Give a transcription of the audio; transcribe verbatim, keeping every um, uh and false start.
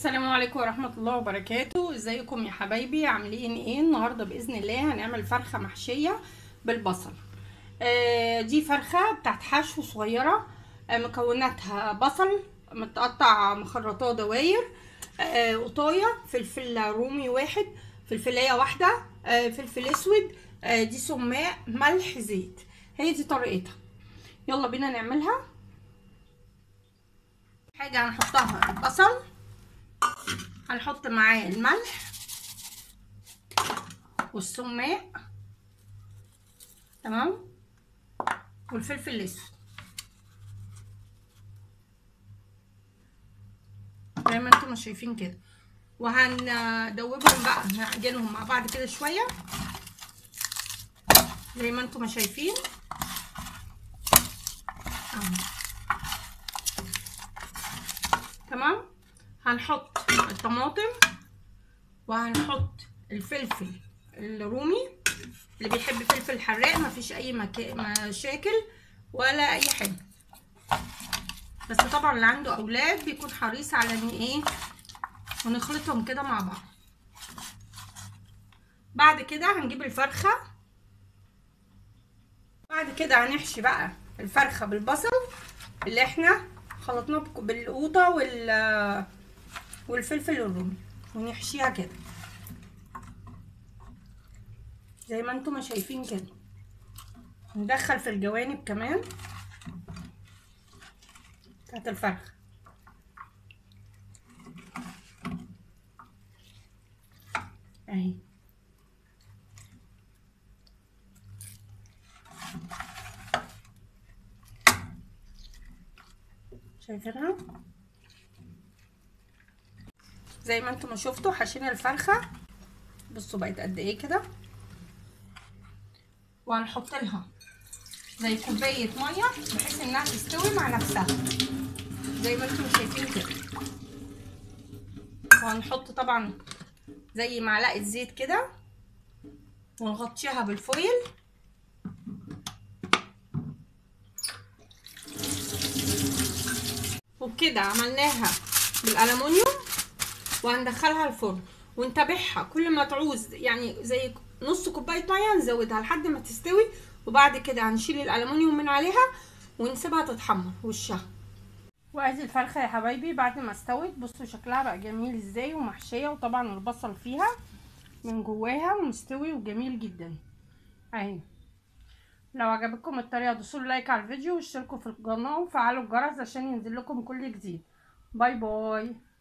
السلام عليكم ورحمة الله وبركاته. ازيكم يا حبايبي؟ عاملين ايه؟ النهاردة بإذن الله هنعمل فرخة محشية بالبصل. آه دي فرخة بتاعت حشو صغيرة. آه مكوناتها بصل متقطع مخرطاه دواير، آه قطاية، فلفل رومي واحد، فلفلاية واحدة، آه فلفل اسود، آه دي سماق، ملح، زيت. هي دي طريقتها. يلا بينا نعملها. حاجة هنحطها البصل، هنحط معاه الملح والسماق، تمام، والفلفل الاسود زي ما انتم شايفين كده، وهندوبهم بقى، نعجنهم مع بعض كده شويه زي ما انتم شايفين اهو. تمام. هنحط الطماطم وهنحط الفلفل الرومي، اللي بيحب فلفل حراق مفيش اي مكا... مشاكل ولا اي حاجه، بس طبعا اللي عنده اولاد بيكون حريص على ان ايه، ونخلطهم كده مع بعض. بعد كده هنجيب الفرخه، بعد كده هنحشي بقى الفرخه بالبصل اللي احنا خلطناه بالقوطه وال والفلفل الرومي، ونحشيها كده زي ما انتم شايفين كده. ندخل في الجوانب كمان بتاعت الفرخه اهي. شايفينها زي ما انتم شفتوا حشينا الفرخه. بصوا بقت قد ايه كده، وهنحط لها زي كوبايه ميه بحيث انها تستوي مع نفسها زي ما انتم شايفين كده. وهنحط طبعا زي معلقه زيت كده ونغطيها بالفويل، وبكده عملناها بالألمونيوم. وهندخلها الفرن ونتابعها كل ما تعوز، يعني زي نص كوبايه ميه نزودها لحد ما تستوي، وبعد كده هنشيل الألمونيوم من عليها ونسيبها تتحمر وشها. وادي الفرخه يا حبايبي بعد ما استوت، بصوا شكلها بقى جميل ازاي ومحشيه، وطبعا البصل فيها من جواها ومستوي وجميل جدا اهي. لو عجبتكم الطريقه دوسوا لايك على الفيديو واشتركوا في القناه وفعلوا الجرس عشان ينزل لكم كل جديد. باي باي.